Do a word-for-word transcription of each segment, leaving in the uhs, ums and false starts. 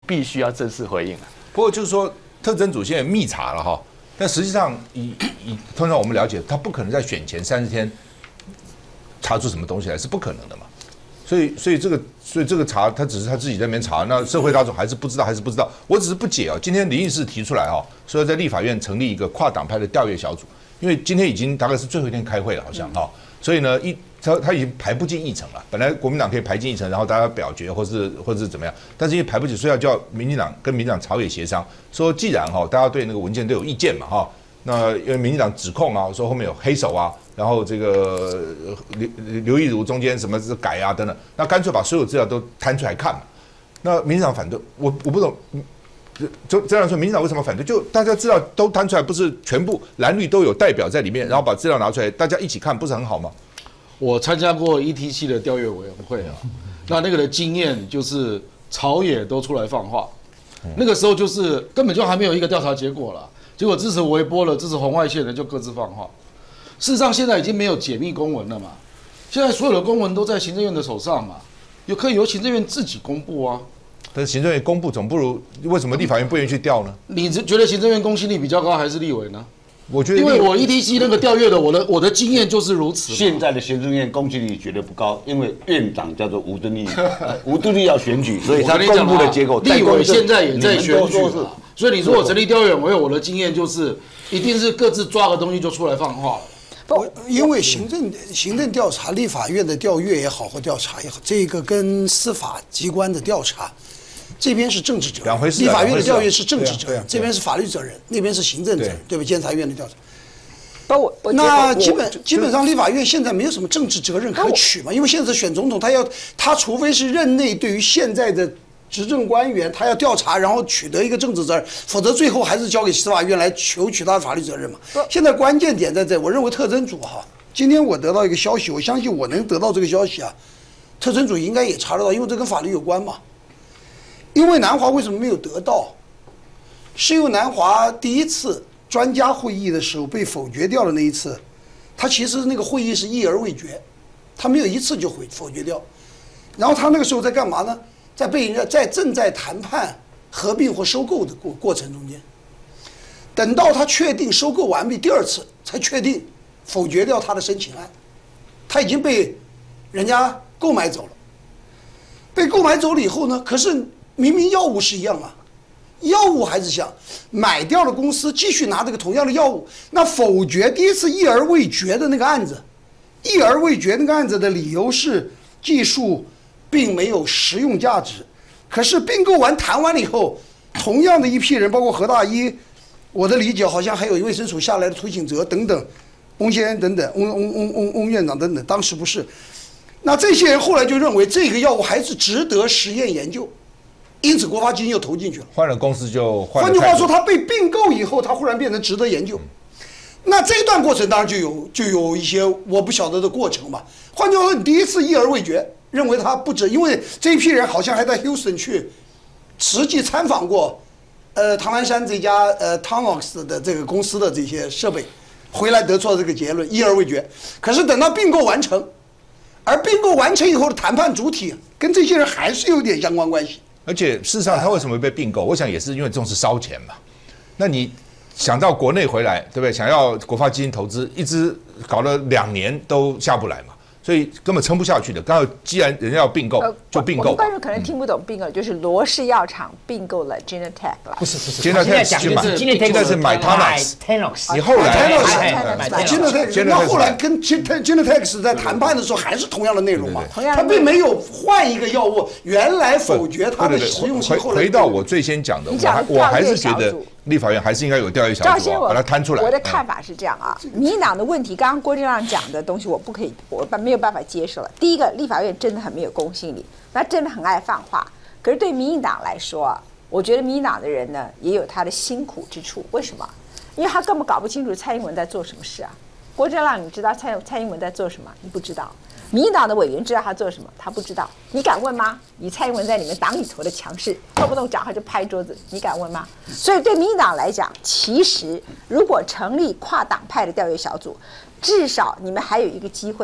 必须要正式回应啊。 不过就是说，特侦组现在密查了哈，但实际上以以通常我们了解，他不可能在选前三十天查出什么东西来，是不可能的嘛。所以，所以这个，所以这个查，他只是他自己在那边查，那社会大众还是不知道，还是不知道。我只是不解啊。今天林义士提出来哈，说要在立法院成立一个跨党派的调阅小组，因为今天已经大概是最后一天开会了，好像哈，所以呢，一他他已经排不进议程了。本来国民党可以排进议程，然后大家表决，或是或者是怎么样，但是因为排不进，所以要叫民进党跟民进党朝野协商，说既然哈大家对那个文件都有意见嘛哈，那因为民进党指控啊，说后面有黑手啊。然后这个刘刘亦儒中间什么是改啊等等，那干脆把所有资料都摊出来看嘛。那民进党反对，我我不懂，就这样说，民进党为什么反对？就大家资料都摊出来，不是全部蓝绿都有代表在里面，然后把资料拿出来，大家一起看，不是很好吗？ 我参加过 E T C 的调阅委员会啊，那那个的经验就是朝野都出来放话，那个时候就是根本就还没有一个调查结果了，结果支持微波了，支持红外线的就各自放话。事实上，现在已经没有解密公文了嘛？现在所有的公文都在行政院的手上嘛，有可以由行政院自己公布啊。 但是行政院公布总不如为什么立法院不愿意去调呢？ 你觉得行政院公信力比较高还是立委呢？ 我觉得， 因为我 E T C 那个调阅的，我的我的经验就是如此。 现在的行政院公信力绝对不高，因为院长叫做吴敦义，吴敦义要选举，所以他公布的结果， 立委现在也在选举了。所以你说我成立调阅委员会，我的经验就是一定是各自抓个东西就出来放话了。 不，因为行政行政调查、立法院的调阅也好或调查也好，这个跟司法机关的调查，这边是政治责任， 两回事。 立法院的调阅是政治责任，这边是法律责任，那边是行政责任，对吧？监察院的调查。 不，我那基本基本上立法院现在没有什么政治责任可取嘛，因为现在是选总统，他要他除非是任内对于现在的执政官员，他要调查，然后取得一个政治责任，否则最后还是交给司法院来求取他的法律责任嘛。现在关键点在这，我认为特侦组哈，今天我得到一个消息，我相信我能得到这个消息啊，特侦组应该也查得到，因为这跟法律有关嘛。因为南华为什么没有得到，是因为南华第一次专家会议的时候被否决掉的那一次，他其实那个会议是议而未决，他没有一次就否否决掉，然后他那个时候在干嘛呢？在被人家在正在谈判合并或收购的过过程中间，等到他确定收购完毕，第二次才确定否决掉他的申请案，他已经被人家购买走了。被购买走了以后呢，可是明明药物是一样啊，药物还是想买掉了公司继续拿这个同样的药物，那否决第一次议而未决的那个案子，议而未决那个案子的理由是技术并没有实用价值，可是并购完谈完了以后，同样的一批人，包括何大一，我的理解好像还有卫生署下来的涂景泽等等，翁先生等等，翁翁翁翁翁院长等等，当时不是，那这些人后来就认为这个药物还是值得实验研究，因此国发基金又投进去了， 换了公司就换了。 换句话说，他被并购以后，他忽然变成值得研究。那这段过程当然就有就有一些我不晓得的过程嘛。换句话说，你第一次议而未决，认为他不值，因为这一批人好像还在 Houston 去实际参访过，呃，唐兰山这家呃 Tonox 的这个公司的这些设备，回来得出了这个结论，议而未决。可是等到并购完成，而并购完成以后的谈判主体跟这些人还是有点相关关系。 而且事实上，他为什么会被并购？我想也是因为重视烧钱嘛。那你想到国内回来，对不对？想要国发基金投资，一直搞了两年都下不来嘛。所以根本撑不下去的。刚好既然人家要并购，就并购。 我们观众可能听不懂并购，就是罗氏药厂并购了 Genentech 了。 不是不是 ，Genentech 去买，现在是买 Tonox。你后来 Genentech，那后来跟 Genentech 在谈判的时候还是同样的内容嘛？他并没有换一个药物，原来否决它的实用性。后来回到我最先讲的，我还我还是觉得立法院还是应该有调阅小组，把它摊出来。 我的看法是这样啊，民进党的问题，刚刚郭正亮讲的东西，我不可以，我没有办法接受了。第一个，立法院真的很没有公信力，那真的很爱放话。可是对民进党来说，我觉得民进党的人呢，也有他的辛苦之处。为什么？因为他根本搞不清楚蔡英文在做什么事啊。郭正亮，你知道蔡蔡英文在做什么？你不知道。民进党的委员知道他做什么，他不知道。你敢问吗？以蔡英文在你们党里头的强势，动不动讲话就拍桌子，你敢问吗？所以对民进党来讲，其实如果成立跨党派的调阅小组，至少你们还有一个机会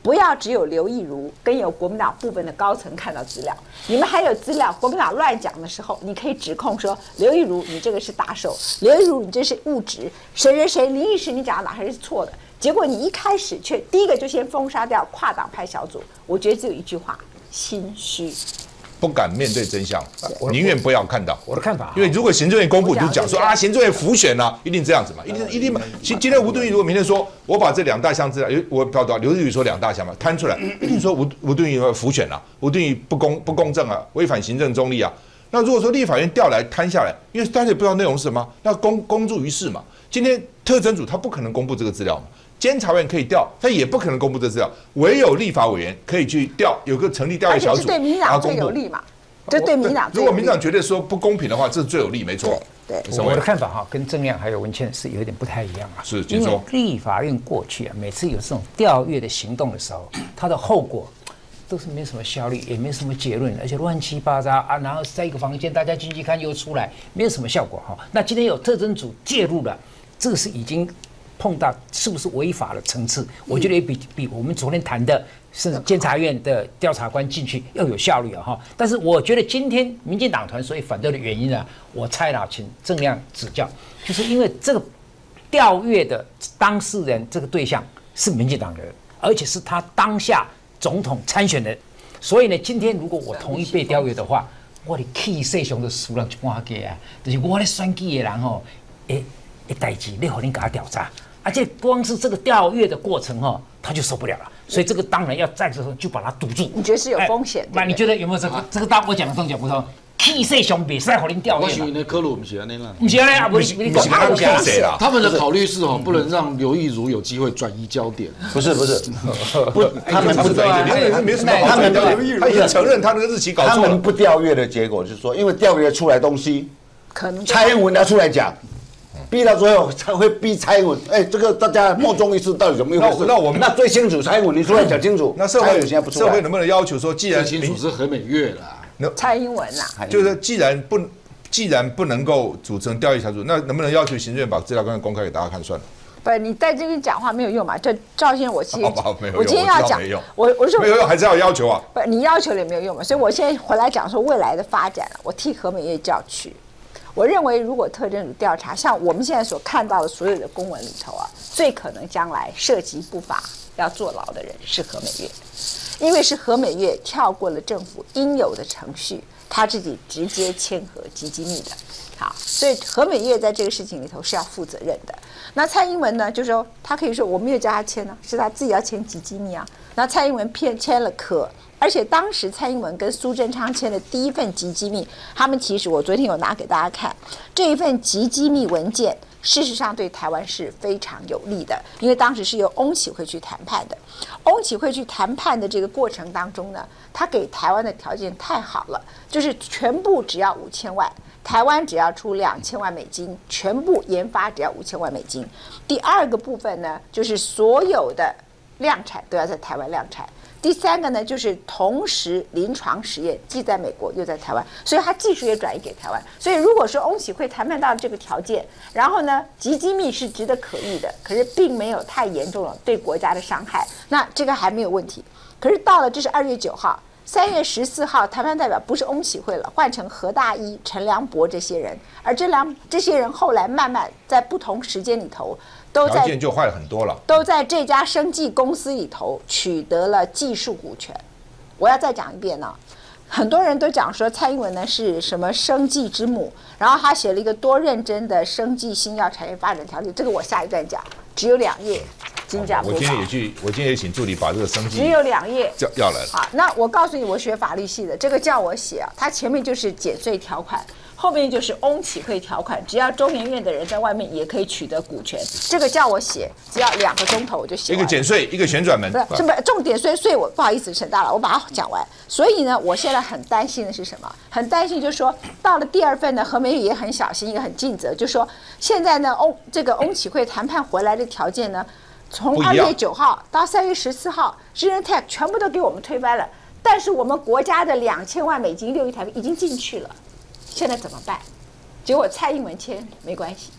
不要只有刘亦儒跟有国民党部分的高层看到资料，你们还有资料，国民党乱讲的时候，你可以指控说刘亦儒你这个是打手，刘亦儒你这是误植，谁谁谁林义士你讲的哪还是错的？结果你一开始却第一个就先封杀掉跨党派小组，我觉得只有一句话：心虚。 不敢面对真相，宁愿不要看到。 我的看法， 因为如果行政院公布，就讲说啊，行政院浮选啊，一定这样子嘛，一定一定嘛。今今天吴敦义如果明天说，我把这两大项资料，我不知道刘日宇说两大项嘛，摊出来，一定说吴吴敦义浮选啊，吴敦义不公不公正啊，违反行政中立啊。那如果说立法院调来摊下来，因为大家也不知道内容是什么，那公公诸于世嘛。今天特侦组他不可能公布这个资料嘛。监察院可以调，他也不可能公布这资料，唯有立法委员可以去调，有个成立调查小组， 对民进党最有利嘛？这对民进党， 如果民进党觉得说不公平的话，这是最有利，没错。 对， 我的看法哈，跟郑亮还有文茜是有点不太一样啊。 是，请说。 立法院过去啊，每次有这种调阅的行动的时候，它的后果都是没什么效率，也没什么结论，而且乱七八糟啊，然后在一个房间大家进去看又出来，没有什么效果哈。那今天有特侦组介入了，这个是已经碰到是不是违法的层次，我觉得也比比我们昨天谈的，甚至监察院的调查官进去要有效率啊哈。但是我觉得今天民进党团所以反对的原因呢，我猜了，请郑亮指教，就是因为这个调阅的当事人这个对象是民进党人，而且是他当下总统参选人，所以呢，今天如果我同意被调阅的话，我的气势上就输人一半价啊，就是我咧选举的人吼，诶诶代志，你互恁给他调查。而且光是这个调阅的过程哈，他就受不了了，所以这个当然要在这时候就把它堵住。 你觉得是有风险？ 那你觉得有没有这个这个大我讲的中讲不通？气势上比赛，互恁调阅。 我许你的科鲁不是那样， 不是啊，不是，你讲他不是谁啦？ 他们的考虑是哦，不能让刘亦儒有机会转移焦点。 不是不是，不，他们不对，没什么好转的，他也承认他那个日期搞错了。 他们不调阅的结果就是说，因为调阅出来东西， 可能蔡英文要出来讲。逼到最后才会逼蔡英文，哎，这个大家莫衷一是，到底怎么一回事？ 那我们那最清楚，蔡英文你出来讲清楚。 那社会现在不出来， 社会能不能要求说，既然最清楚是何美月啦， 蔡英文啦， 就是既然不既然不能够组成调阅小组，那能不能要求行政院把资料刚才公开给大家看算了？ 不，你在这边讲话没有用嘛？这赵先生，我其实我今天要讲，我我说没有用，还是要要求啊。 不，你要求了也没有用嘛。所以我现在回来讲说未来的发展，我替何美月叫屈。我认为，如果特侦组调查，像我们现在所看到的所有的公文里头啊，最可能将来涉及不法要坐牢的人是何美月，因为是何美月跳过了政府应有的程序，他自己直接签合集机密的。好，所以何美月在这个事情里头是要负责任的。那蔡英文呢，就说他可以说我没有叫他签呢、啊，是他自己要签集机密啊。那蔡英文骗签了可。而且当时蔡英文跟苏贞昌签的第一份集机密，他们其实我昨天有拿给大家看这一份集机密文件，事实上对台湾是非常有利的，因为当时是由翁启慧去谈判的。翁启慧去谈判的这个过程当中呢，他给台湾的条件太好了，就是全部只要五千万，台湾只要出两千万美金，全部研发只要五千万美金。第二个部分呢，就是所有的量产都要在台湾量产。第三个呢，就是同时临床实验既在美国又在台湾，所以它技术也转移给台湾。所以如果说翁启慧谈判到这个条件，然后呢，集机密是值得可议的，可是并没有太严重了对国家的伤害，那这个还没有问题。可是到了这是二月九号，三月十四号，谈判代表不是翁启慧了，换成何大一、陈良博这些人，而这两这些人后来慢慢在不同时间里头。都在条件就坏了很多了， 都在这家生技公司里头取得了技术股权。我要再讲一遍呢，很多人都讲说蔡英文呢是什么生技之母，然后他写了一个多认真的生技新药产业发展条例，这个我下一段讲，只有两页，金价我今天也去，我今天也请助理把这个生技只有两页要要来了。 好，那我告诉你，我学法律系的，这个叫我写啊，它前面就是减税条款。后面就是翁启慧条款，只要中研院的人在外面也可以取得股权。这个叫我写，只要两个钟头我就写完。 一个减税，一个旋转门。 不是，是不是重点税税？我不好意思，沈大佬，我把它讲完。所以呢，我现在很担心的是什么？很担心就是说，到了第二份呢，何美玉也很小心，也很尽责，就说现在呢，翁这个翁启慧谈判回来的条件呢，从二月九号到三月十四号 ，Genentech 全部都给我们推翻了。但是我们国家的两千万美金六亿台币已经进去了。现在怎么办？结果蔡英文签没关系，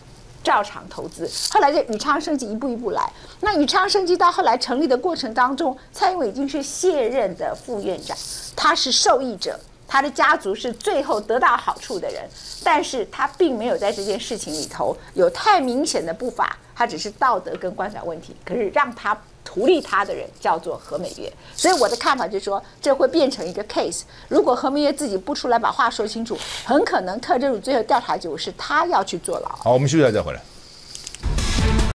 照常投资。后来就宇昌生技一步一步来，那宇昌生技到后来成立的过程当中，蔡英文已经是卸任的副院长，他是受益者。他的家族是最后得到好处的人，但是他并没有在这件事情里头有太明显的不法，他只是道德跟观感问题。可是让他图利他的人叫做何美月，所以我的看法就是说，这会变成一个 case。如果何美月自己不出来把话说清楚，很可能特侦组最后调查结果是他要去坐牢。 好，我们休息一下再回来。